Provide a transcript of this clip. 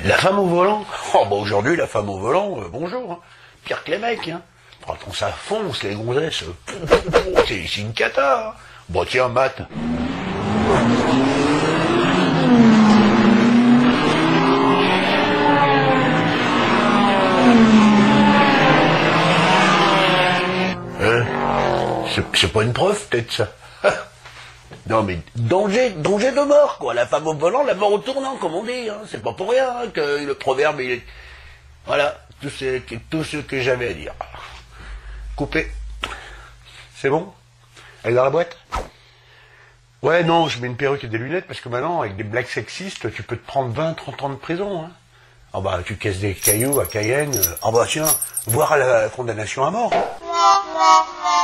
La femme au volant? Oh bah aujourd'hui la femme au volant, bonjour. Hein. Pire que les mecs, hein. Quand ça fonce les gonzesses, c'est une cata. Hein. Bon tiens, Matt. C'est pas une preuve, peut-être ça. Non mais danger de mort, quoi. La femme au volant, la mort au tournant, comme on dit. Hein. C'est pas pour rien hein, que le proverbe il est... Voilà, tout ce que j'avais à dire. Coupé. C'est bon? Elle est dans la boîte? Ouais, non, je mets une perruque et des lunettes, parce que maintenant, avec des blagues sexistes, tu peux te prendre 20-30 ans de prison. Hein. Ah bah, tu casses des cailloux à Cayenne. Ah bah tiens, voir la condamnation à mort.